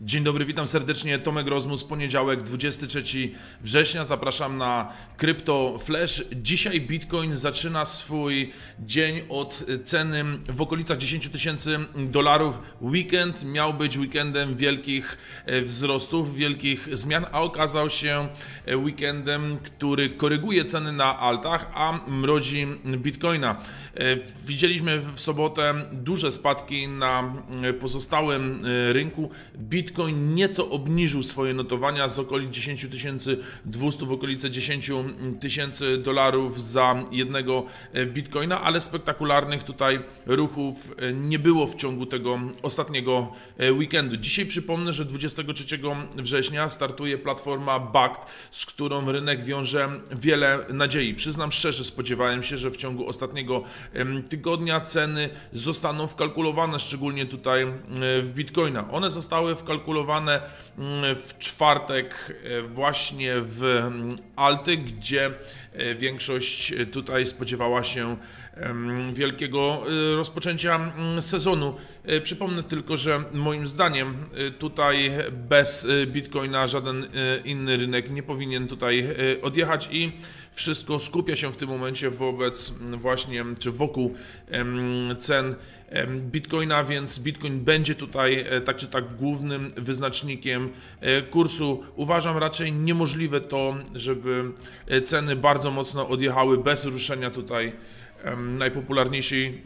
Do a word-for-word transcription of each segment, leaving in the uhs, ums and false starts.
Dzień dobry, witam serdecznie, Tomek Rozmus, poniedziałek, dwudziestego trzeciego września, zapraszam na Crypto Flash. Dzisiaj Bitcoin zaczyna swój dzień od ceny w okolicach dziesięć tysięcy dolarów. Weekend miał być weekendem wielkich wzrostów, wielkich zmian, a okazał się weekendem, który koryguje ceny na altach, a mrozi Bitcoina. Widzieliśmy w sobotę duże spadki na pozostałym rynku. Bitcoin nieco obniżył swoje notowania z okolic dziesięć tysięcy dwieście w okolice dziesięć tysięcy dolarów za jednego Bitcoina, ale spektakularnych tutaj ruchów nie było w ciągu tego ostatniego weekendu. Dzisiaj przypomnę, że dwudziestego trzeciego września startuje platforma Bakkt, z którą rynek wiąże wiele nadziei. Przyznam szczerze, spodziewałem się, że w ciągu ostatniego tygodnia ceny zostaną wkalkulowane, szczególnie tutaj w Bitcoina. One zostały wkalkulowane w czwartek właśnie w alty, gdzie większość tutaj spodziewała się wielkiego rozpoczęcia sezonu. Przypomnę tylko, że moim zdaniem tutaj bez Bitcoina żaden inny rynek nie powinien tutaj odjechać i wszystko skupia się w tym momencie wobec właśnie, czy wokół cen Bitcoina, więc Bitcoin będzie tutaj tak czy tak głównym wyznacznikiem kursu. Uważam raczej niemożliwe to, żeby ceny bardzo mocno odjechały bez ruszenia tutaj najpopularniejszej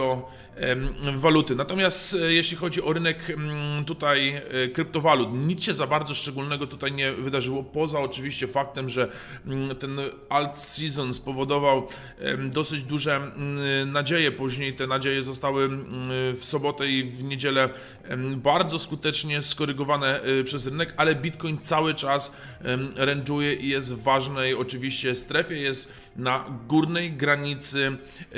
kryptowaluty. Natomiast jeśli chodzi o rynek tutaj kryptowalut, nic się za bardzo szczególnego tutaj nie wydarzyło, poza oczywiście faktem, że ten alt season spowodował dosyć duże nadzieje. Później te nadzieje zostały w sobotę i w niedzielę bardzo skutecznie skorygowane przez rynek, ale Bitcoin cały czas range'uje i jest w ważnej oczywiście strefie, jest na górnej granicy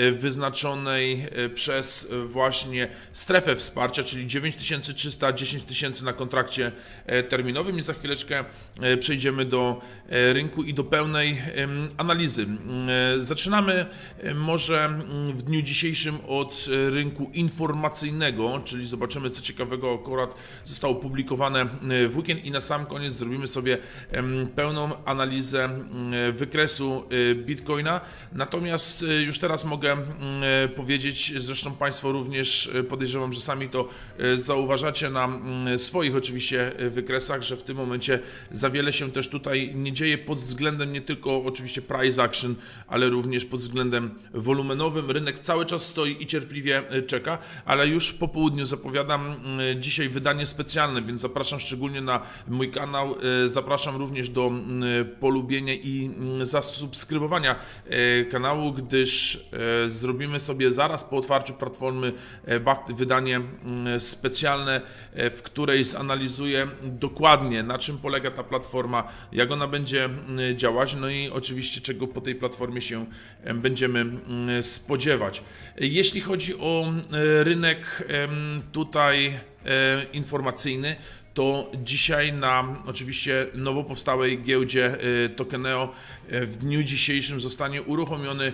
wyznaczonej przez właśnie strefę wsparcia, czyli dziewięć tysięcy trzysta, dziesięć tysięcy na kontrakcie terminowym i za chwileczkę przejdziemy do rynku i do pełnej analizy. Zaczynamy może w dniu dzisiejszym od rynku informacyjnego, czyli zobaczymy, co ciekawego akurat zostało publikowane w weekend i na sam koniec zrobimy sobie pełną analizę wykresu Bitcoina. Natomiast już teraz mogę powiedzieć, zresztą Państwo również podejrzewam, że sami to zauważacie na swoich oczywiście wykresach, że w tym momencie za wiele się też tutaj nie dzieje pod względem nie tylko oczywiście price action, ale również pod względem wolumenowym. Rynek cały czas stoi i cierpliwie czeka, ale już po południu zapowiadam dzisiaj wydanie specjalne, więc zapraszam szczególnie na mój kanał, zapraszam również do polubienia i zasubskrybowania kanału, gdyż zrobimy sobie zaraz po otwarciu platformy Bakkt wydanie specjalne, w której zanalizuję dokładnie, na czym polega ta platforma, jak ona będzie działać, no i oczywiście czego po tej platformie się będziemy spodziewać. Jeśli chodzi o rynek tutaj informacyjny, to dzisiaj na oczywiście nowo powstałej giełdzie Tokeneo w dniu dzisiejszym zostanie uruchomiony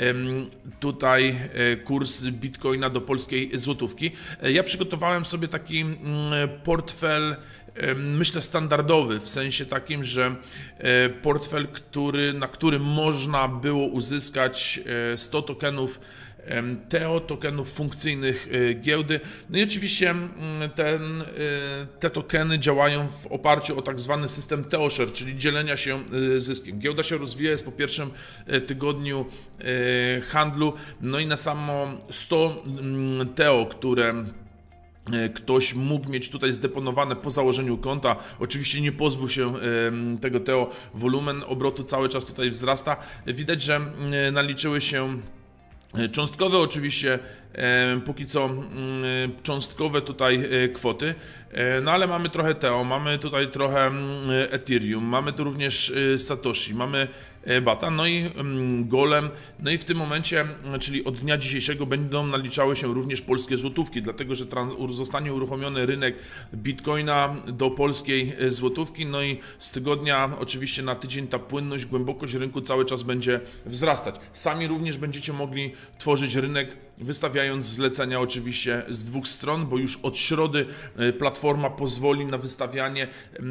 tutaj kurs Bitcoina do polskiej złotówki. Ja przygotowałem sobie taki portfel, myślę, standardowy, w sensie takim, że portfel, który, na którym można było uzyskać sto tokenów T E O, tokenów funkcyjnych giełdy. No i oczywiście ten, te tokeny działają w oparciu o tak zwany system T E O Share, czyli dzielenia się zyskiem. Giełda się rozwija, jest po pierwszym tygodniu handlu, no i na samo sto T E O, które ktoś mógł mieć tutaj zdeponowane po założeniu konta. Oczywiście nie pozbył się tego T E O, wolumen obrotu cały czas tutaj wzrasta. Widać, że naliczyły się cząstkowe oczywiście, póki co cząstkowe tutaj kwoty, no ale mamy trochę T E O, mamy tutaj trochę Ethereum, mamy tu również Satoshi, mamy bata, no i golem, no i w tym momencie, czyli od dnia dzisiejszego będą naliczały się również polskie złotówki, dlatego że zostanie uruchomiony rynek Bitcoina do polskiej złotówki, no i z tygodnia oczywiście na tydzień ta płynność, głębokość rynku cały czas będzie wzrastać. Sami również będziecie mogli tworzyć rynek, wystawiając zlecenia oczywiście z dwóch stron, bo już od środy platforma pozwoli na wystawianie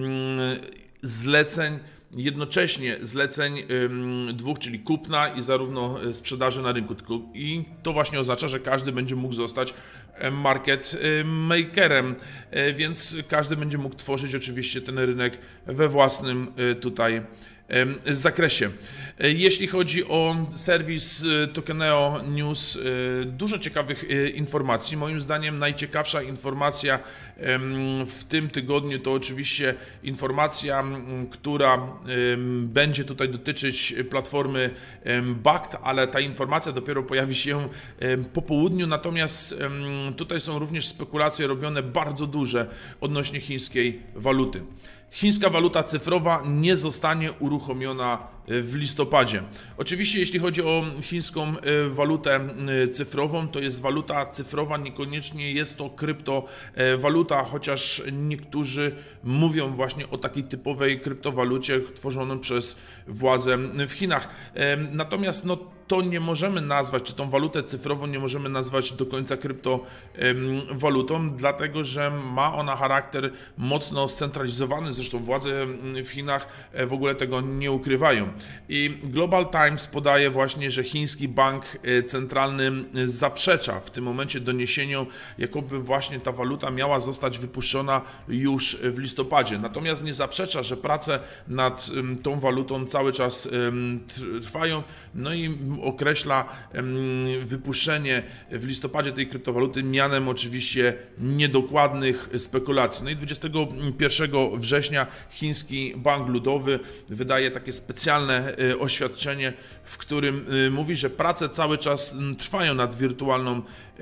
zleceń, jednocześnie zleceń dwóch, czyli kupna i zarówno sprzedaży na rynku. I to właśnie oznacza, że każdy będzie mógł zostać market makerem, więc każdy będzie mógł tworzyć oczywiście ten rynek we własnym tutaj zakresie. Jeśli chodzi o serwis Tokeneo News, dużo ciekawych informacji. Moim zdaniem najciekawsza informacja w tym tygodniu to oczywiście informacja, która będzie tutaj dotyczyć platformy Bakkt, ale ta informacja dopiero pojawi się po południu, natomiast tutaj są również spekulacje robione bardzo duże odnośnie chińskiej waluty. Chińska waluta cyfrowa nie zostanie uruchomiona w listopadzie. Oczywiście jeśli chodzi o chińską walutę cyfrową, to jest waluta cyfrowa, niekoniecznie jest to kryptowaluta, chociaż niektórzy mówią właśnie o takiej typowej kryptowalucie tworzonej przez władze w Chinach. Natomiast no, to nie możemy nazwać, czy tą walutę cyfrową nie możemy nazwać do końca kryptowalutą, dlatego że ma ona charakter mocno scentralizowany, zresztą władze w Chinach w ogóle tego nie ukrywają. I Global Times podaje właśnie, że chiński bank centralny zaprzecza w tym momencie doniesieniom, jakoby właśnie ta waluta miała zostać wypuszczona już w listopadzie. Natomiast nie zaprzecza, że prace nad tą walutą cały czas trwają, no i określa wypuszczenie w listopadzie tej kryptowaluty mianem oczywiście niedokładnych spekulacji. No i dwudziestego pierwszego września chiński bank ludowy wydaje takie specjalne oświadczenie, w którym mówi, że prace cały czas trwają nad wirtualną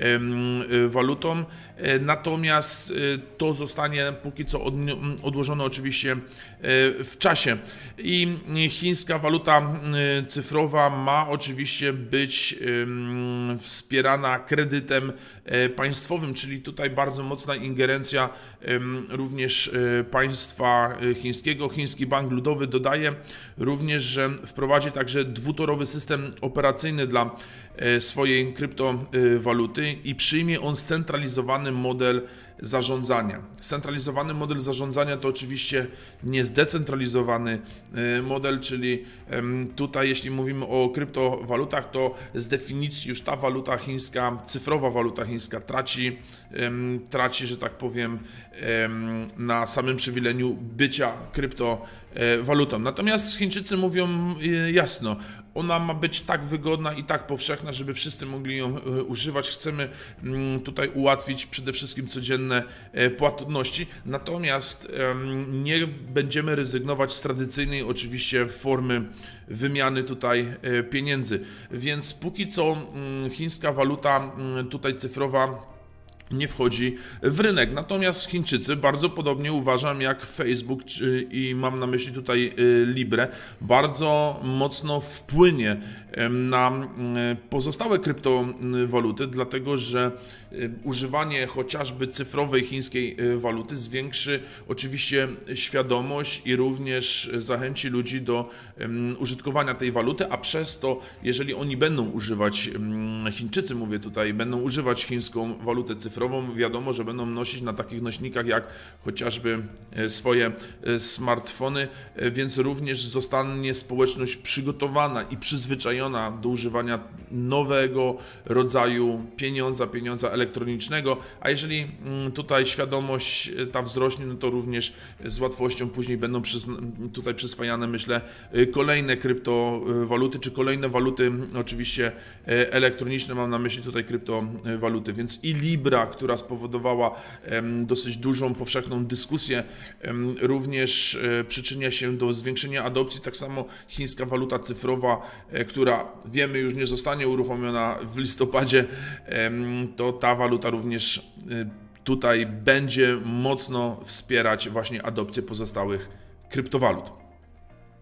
walutą, natomiast to zostanie póki co odłożone oczywiście w czasie. I chińska waluta cyfrowa ma oczywiście być wspierana kredytem państwowym, czyli tutaj bardzo mocna ingerencja również państwa chińskiego. Chiński Bank Ludowy dodaje również, że wprowadzi także dwutorowy system operacyjny dla swojej kryptowaluty i przyjmie on scentralizowany model zarządzania. Scentralizowany model zarządzania to oczywiście nie zdecentralizowany model, czyli tutaj jeśli mówimy o kryptowalutach, to z definicji już ta waluta chińska, cyfrowa waluta chińska traci, traci, że tak powiem, na samym przywileniu bycia kryptowalutą. Natomiast Chińczycy mówią jasno, ona ma być tak wygodna i tak powszechna, żeby wszyscy mogli ją używać. Chcemy tutaj ułatwić przede wszystkim codzienne płatności, natomiast nie będziemy rezygnować z tradycyjnej oczywiście formy wymiany tutaj pieniędzy. Więc póki co chińska waluta tutaj cyfrowa nie wchodzi w rynek. Natomiast Chińczycy bardzo podobnie uważam jak Facebook i mam na myśli tutaj Libre, bardzo mocno wpłynie na pozostałe kryptowaluty, dlatego że używanie chociażby cyfrowej chińskiej waluty zwiększy oczywiście świadomość i również zachęci ludzi do użytkowania tej waluty, a przez to, jeżeli oni będą używać, Chińczycy mówię tutaj, będą używać chińską walutę cyfrową, wiadomo, że będą nosić na takich nośnikach jak chociażby swoje smartfony, więc również zostanie społeczność przygotowana i przyzwyczajona do używania nowego rodzaju pieniądza, pieniądza elektronicznego, a jeżeli tutaj świadomość ta wzrośnie, no to również z łatwością później będą tutaj przyswajane, myślę, kolejne kryptowaluty, czy kolejne waluty oczywiście elektroniczne, mam na myśli tutaj kryptowaluty, więc i Libra, która spowodowała dosyć dużą, powszechną dyskusję, również przyczynia się do zwiększenia adopcji. Tak samo chińska waluta cyfrowa, która wiemy już nie zostanie uruchomiona w listopadzie, to ta waluta również tutaj będzie mocno wspierać właśnie adopcję pozostałych kryptowalut.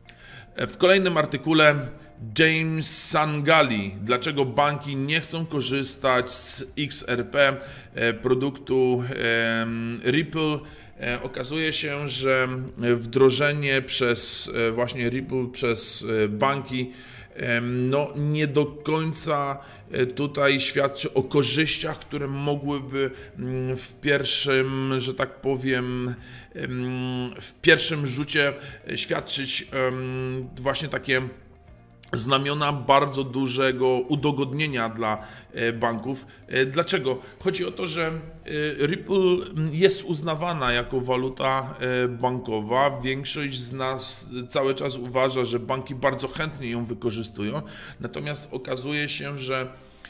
W kolejnym artykule James Sangali, dlaczego banki nie chcą korzystać z X R P, produktu Ripple. Okazuje się, że wdrożenie przez właśnie Ripple przez banki no, nie do końca tutaj świadczy o korzyściach, które mogłyby w pierwszym, że tak powiem, w pierwszym rzucie świadczyć właśnie takie znamiona bardzo dużego udogodnienia dla banków. Dlaczego? Chodzi o to, że Ripple jest uznawana jako waluta bankowa. Większość z nas cały czas uważa, że banki bardzo chętnie ją wykorzystują. Natomiast okazuje się, że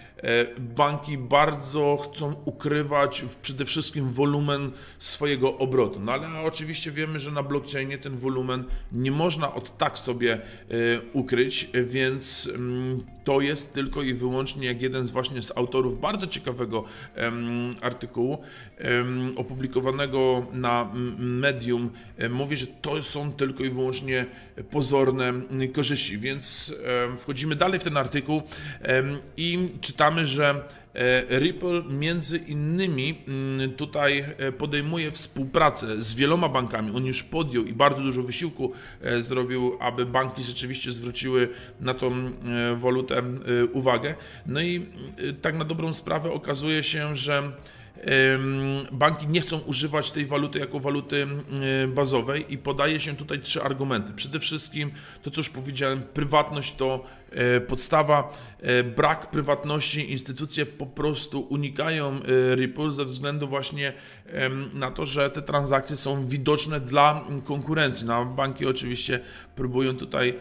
banki bardzo chcą ukrywać przede wszystkim wolumen swojego obrotu. No ale oczywiście wiemy, że na blockchainie ten wolumen nie można od tak sobie ukryć, więc to jest tylko i wyłącznie, jak jeden z właśnie z autorów bardzo ciekawego artykułu opublikowanego na Medium mówi, że to są tylko i wyłącznie pozorne korzyści. Więc wchodzimy dalej w ten artykuł i czytamy, że Ripple między innymi tutaj podejmuje współpracę z wieloma bankami. On już podjął i bardzo dużo wysiłku zrobił, aby banki rzeczywiście zwróciły na tą walutę uwagę. No i tak na dobrą sprawę okazuje się, że banki nie chcą używać tej waluty jako waluty bazowej i podaje się tutaj trzy argumenty. Przede wszystkim to, co już powiedziałem, prywatność to podstawa. Brak prywatności, instytucje po prostu unikają Ripple ze względu właśnie na to, że te transakcje są widoczne dla konkurencji. No, banki oczywiście próbują tutaj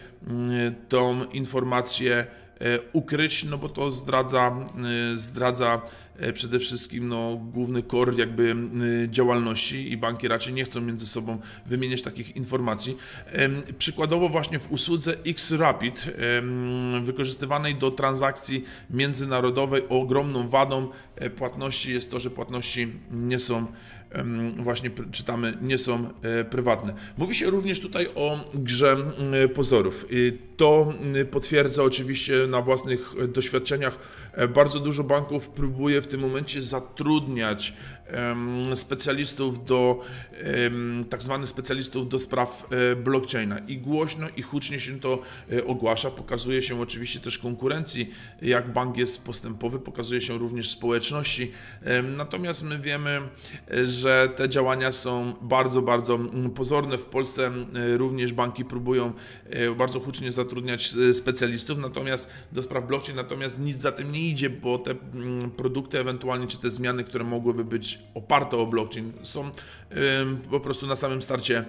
tą informację ukryć, no bo to zdradza, zdradza przede wszystkim no, główny core jakby działalności i banki raczej nie chcą między sobą wymieniać takich informacji. Przykładowo właśnie w usłudze X-Rapid wykorzystywanej do transakcji międzynarodowej ogromną wadą płatności jest to, że płatności nie są właśnie czytamy, nie są prywatne. Mówi się również tutaj o grze pozorów. To potwierdza oczywiście na własnych doświadczeniach. Bardzo dużo banków próbuje w tym momencie zatrudniać specjalistów do, tak zwanych specjalistów do spraw blockchaina i głośno i hucznie się to ogłasza. Pokazuje się oczywiście też konkurencji, jak bank jest postępowy, pokazuje się również społeczności. Natomiast my wiemy, że te działania są bardzo, bardzo pozorne. W Polsce również banki próbują bardzo hucznie zatrudniać specjalistów, natomiast do spraw blockchain, natomiast nic za tym nie idzie, bo te produkty ewentualnie, czy te zmiany, które mogłyby być oparte o blockchain, są po prostu na samym starcie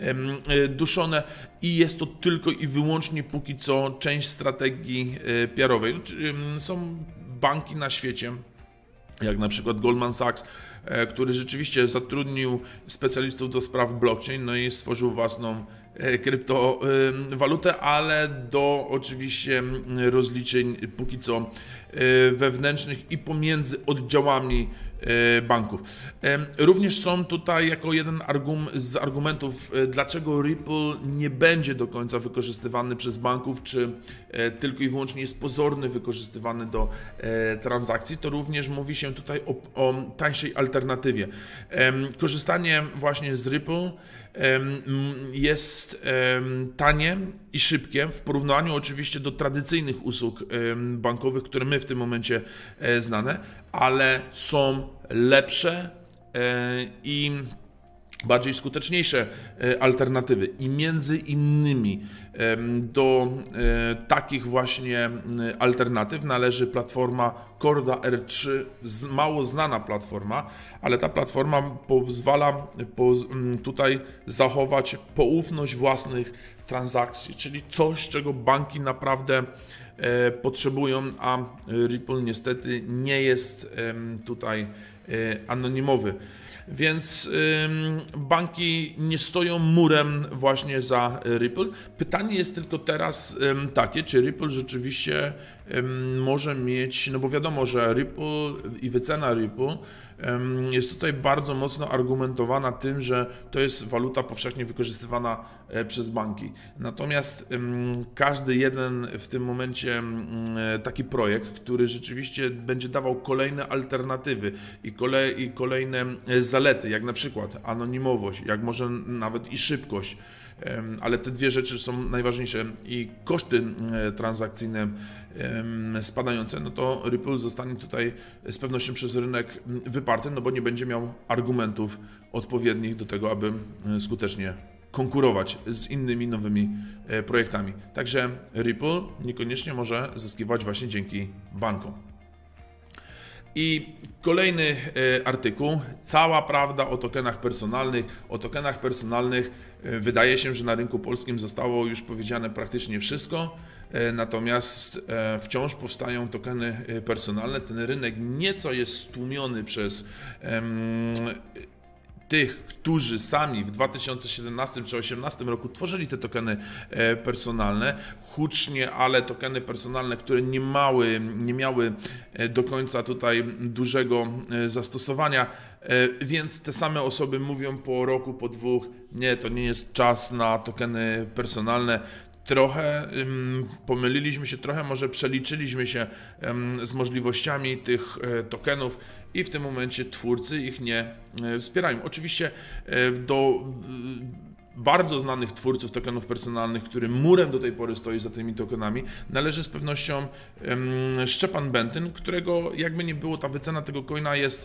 duszone i jest to tylko i wyłącznie póki co część strategii P R owej. Są banki na świecie, jak na przykład Goldman Sachs, który rzeczywiście zatrudnił specjalistów do spraw blockchain, no i stworzył własną kryptowalutę, ale do oczywiście rozliczeń póki co wewnętrznych i pomiędzy oddziałami banków. Również są tutaj jako jeden z argumentów, dlaczego Ripple nie będzie do końca wykorzystywany przez banków, czy tylko i wyłącznie jest pozorny wykorzystywany do transakcji, to również mówi się tutaj o, o tańszej alternatywie. Korzystanie właśnie z Ripple jest tanie i szybkie w porównaniu oczywiście do tradycyjnych usług bankowych, które my w tym momencie znane, ale są lepsze i bardziej skuteczniejsze alternatywy i między innymi do takich właśnie alternatyw należy platforma Corda R trzy, mało znana platforma, ale ta platforma pozwala tutaj zachować poufność własnych transakcji, czyli coś, czego banki naprawdę potrzebują, a Ripple niestety nie jest tutaj anonimowy. Więc banki nie stoją murem właśnie za Ripple. Pytanie jest tylko teraz takie, czy Ripple rzeczywiście może mieć, no bo wiadomo, że Ripple i wycena Ripple jest tutaj bardzo mocno argumentowana tym, że to jest waluta powszechnie wykorzystywana przez banki. Natomiast każdy jeden w tym momencie taki projekt, który rzeczywiście będzie dawał kolejne alternatywy i, kolej, i kolejne zalety, jak na przykład anonimowość, jak może nawet i szybkość, ale te dwie rzeczy są najważniejsze i koszty transakcyjne spadające, no to Ripple zostanie tutaj z pewnością przez rynek wyparty, no bo nie będzie miał argumentów odpowiednich do tego, aby skutecznie konkurować z innymi nowymi projektami. Także Ripple niekoniecznie może zyskiwać właśnie dzięki bankom. I kolejny artykuł, cała prawda o tokenach personalnych. O tokenach personalnych wydaje się, że na rynku polskim zostało już powiedziane praktycznie wszystko, natomiast wciąż powstają tokeny personalne. Ten rynek nieco jest stłumiony przez tych, którzy sami w dwa tysiące siedemnastym czy dwa tysiące osiemnastym roku tworzyli te tokeny personalne, hucznie, ale tokeny personalne, które nie, mały, nie miały do końca tutaj dużego zastosowania, więc te same osoby mówią po roku, po dwóch, nie, to nie jest czas na tokeny personalne. Trochę um, pomyliliśmy się, trochę może przeliczyliśmy się um, z możliwościami tych e, tokenów i w tym momencie twórcy ich nie e, wspierają. Oczywiście e, do e, bardzo znanych twórców tokenów personalnych, który murem do tej pory stoi za tymi tokenami, należy z pewnością um, Szczepan Bentyn, którego jakby nie było, ta wycena tego coina jest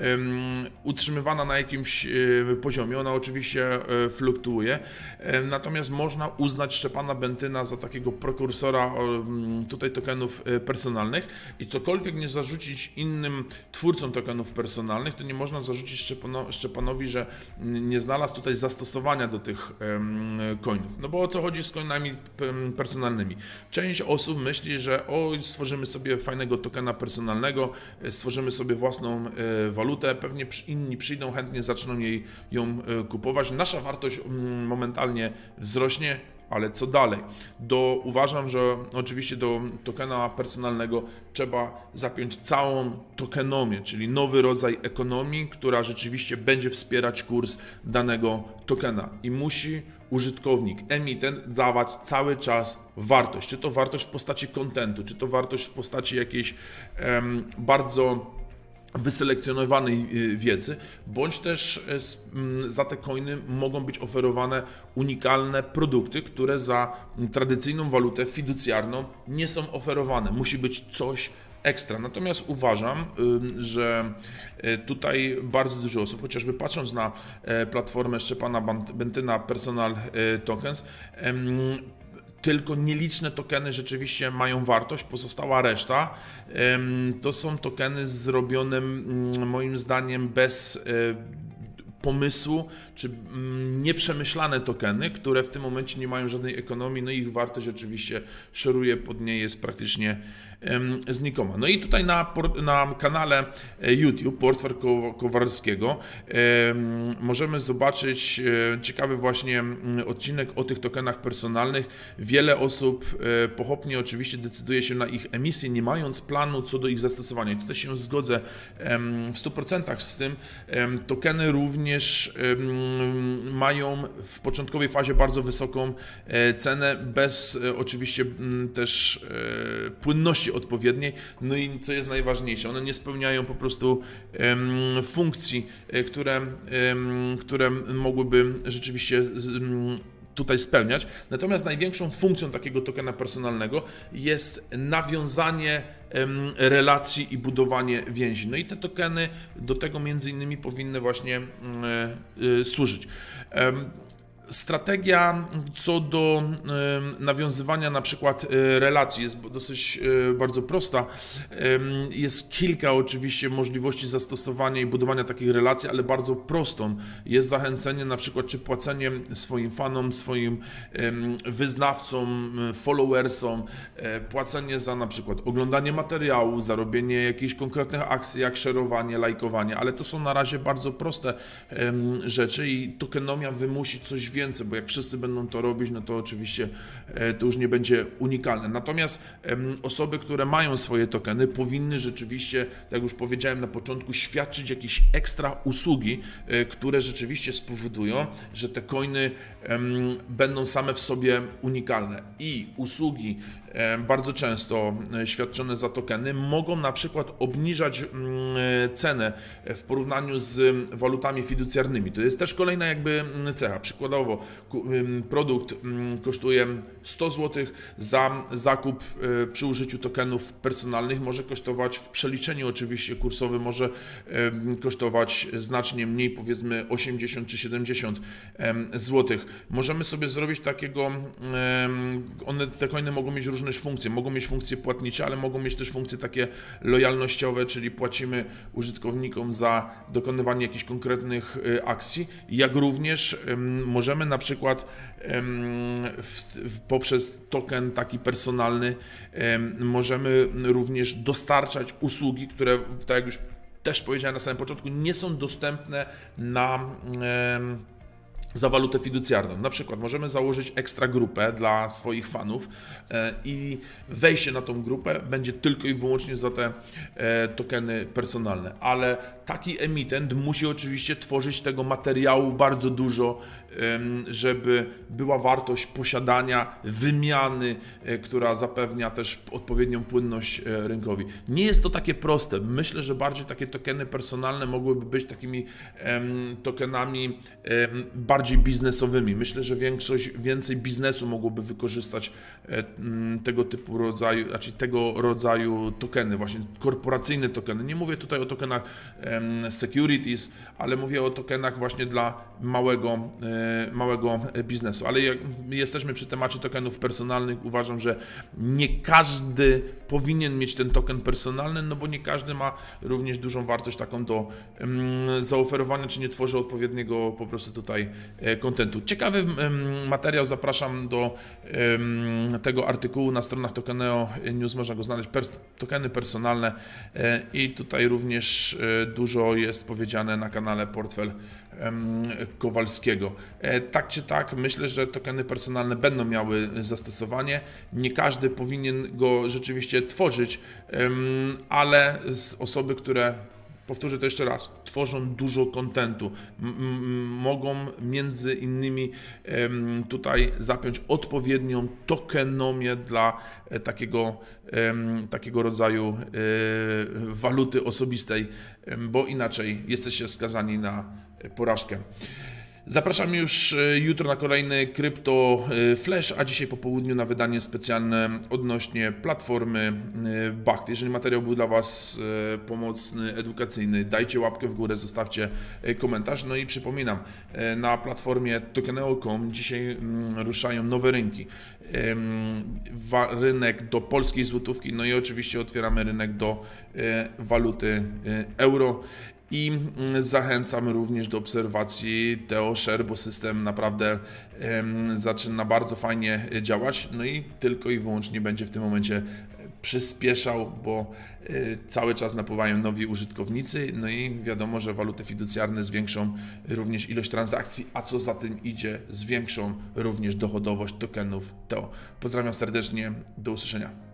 um, utrzymywana na jakimś um, poziomie, ona oczywiście um, fluktuuje, um, natomiast można uznać Szczepana Bentyna za takiego prekursora um, tutaj tokenów um, personalnych i cokolwiek nie zarzucić innym twórcom tokenów personalnych, to nie można zarzucić Szczepano, Szczepanowi, że nie znalazł tutaj zastosowania do tych coinów. No bo o co chodzi z coinami personalnymi? Część osób myśli, że o, stworzymy sobie fajnego tokena personalnego, stworzymy sobie własną walutę, pewnie inni przyjdą, chętnie zaczną jej, ją kupować. Nasza wartość momentalnie wzrośnie, ale co dalej? Do, uważam, że oczywiście do tokena personalnego trzeba zapiąć całą tokenomię, czyli nowy rodzaj ekonomii, która rzeczywiście będzie wspierać kurs danego tokena i musi użytkownik, emitent dawać cały czas wartość, czy to wartość w postaci kontentu, czy to wartość w postaci jakiejś um, bardzo wyselekcjonowanej wiedzy, bądź też za te coiny mogą być oferowane unikalne produkty, które za tradycyjną walutę fiducjarną nie są oferowane. Musi być coś ekstra. Natomiast uważam, że tutaj bardzo dużo osób, chociażby patrząc na platformę Szczepana Bentyna Personal Tokens, tylko nieliczne tokeny rzeczywiście mają wartość, pozostała reszta to są tokeny zrobione moim zdaniem bez pomysłu, czy nieprzemyślane tokeny, które w tym momencie nie mają żadnej ekonomii, no i ich wartość oczywiście szoruje pod nie, jest praktycznie um, znikoma. No i tutaj na, na kanale YouTube Portfel Kowalskiego um, możemy zobaczyć um, ciekawy właśnie odcinek o tych tokenach personalnych. Wiele osób um, pochopnie oczywiście decyduje się na ich emisję, nie mając planu co do ich zastosowania. I tutaj się zgodzę um, w stu procentach z tym. Um, tokeny również mają w początkowej fazie bardzo wysoką cenę, bez oczywiście też płynności odpowiedniej, no i co jest najważniejsze, one nie spełniają po prostu funkcji, które, które mogłyby rzeczywiście tutaj spełniać. Natomiast największą funkcją takiego tokena personalnego jest nawiązanie relacji i budowanie więzi. No i te tokeny do tego między innymi powinny właśnie służyć. Strategia co do nawiązywania na przykład relacji jest dosyć bardzo prosta. Jest kilka oczywiście możliwości zastosowania i budowania takich relacji, ale bardzo prostą jest zachęcenie na przykład czy płacenie swoim fanom, swoim wyznawcom, followersom, płacenie za na przykład oglądanie materiału, za robienie jakichś konkretnych akcji jak szerowanie, lajkowanie, ale to są na razie bardzo proste rzeczy i tokenomia wymusi coś więcej więcej, bo jak wszyscy będą to robić, no to oczywiście to już nie będzie unikalne. Natomiast osoby, które mają swoje tokeny, powinny rzeczywiście, tak jak już powiedziałem na początku, świadczyć jakieś ekstra usługi, które rzeczywiście spowodują, że te coiny będą same w sobie unikalne. I usługi bardzo często świadczone za tokeny mogą na przykład obniżać cenę w porównaniu z walutami fiducjarnymi. To jest też kolejna jakby cecha. Przykładowo produkt kosztuje sto złotych, za zakup przy użyciu tokenów personalnych może kosztować w przeliczeniu oczywiście kursowym, może kosztować znacznie mniej, powiedzmy osiemdziesiąt czy siedemdziesiąt złotych. Możemy sobie zrobić takiego, one, te coiny mogą mieć różne funkcje, mogą mieć funkcje płatnicze, ale mogą mieć też funkcje takie lojalnościowe, czyli płacimy użytkownikom za dokonywanie jakichś konkretnych akcji, jak również możemy na przykład w, poprzez token taki personalny możemy również dostarczać usługi, które, tak jak już też powiedziałem na samym początku, nie są dostępne na za walutę fiducjarną. Na przykład możemy założyć ekstra grupę dla swoich fanów i wejście na tą grupę będzie tylko i wyłącznie za te tokeny personalne, ale taki emitent musi oczywiście tworzyć tego materiału bardzo dużo, żeby była wartość posiadania, wymiany, która zapewnia też odpowiednią płynność rynkowi. Nie jest to takie proste. Myślę, że bardziej takie tokeny personalne mogłyby być takimi tokenami bardziej bardziej biznesowymi. Myślę, że większość, więcej biznesu mogłoby wykorzystać tego typu rodzaju, znaczy tego rodzaju tokeny, właśnie korporacyjne tokeny. Nie mówię tutaj o tokenach securities, ale mówię o tokenach właśnie dla małego, małego biznesu. Ale jak jesteśmy przy temacie tokenów personalnych, uważam, że nie każdy powinien mieć ten token personalny, no bo nie każdy ma również dużą wartość taką do zaoferowania, czy nie tworzy odpowiedniego po prostu tutaj kontentu. Ciekawy materiał, zapraszam do tego artykułu na stronach Tokeneo News, można go znaleźć, tokeny personalne i tutaj również dużo jest powiedziane na kanale Portfel Kowalskiego. Tak czy tak, myślę, że tokeny personalne będą miały zastosowanie. Nie każdy powinien go rzeczywiście tworzyć, ale z osoby, które, powtórzę to jeszcze raz, tworzą dużo kontentu, mogą między innymi tutaj zapiąć odpowiednią tokenomię dla takiego, takiego rodzaju waluty osobistej, bo inaczej jesteście skazani na porażkę. Zapraszam już jutro na kolejny Crypto Flash, a dzisiaj po południu na wydanie specjalne odnośnie platformy Baht. Jeżeli materiał był dla Was pomocny, edukacyjny, dajcie łapkę w górę, zostawcie komentarz. No i przypominam, na platformie tokeneo kropka com dzisiaj ruszają nowe rynki. Rynek do polskiej złotówki, no i oczywiście otwieramy rynek do waluty euro. I zachęcam również do obserwacji TeoShare, bo system naprawdę um, zaczyna bardzo fajnie działać, no i tylko i wyłącznie będzie w tym momencie przyspieszał, bo y, cały czas napływają nowi użytkownicy, no i wiadomo, że waluty fiducjarne zwiększą również ilość transakcji, a co za tym idzie, zwiększą również dochodowość tokenów Teo. Pozdrawiam serdecznie, do usłyszenia.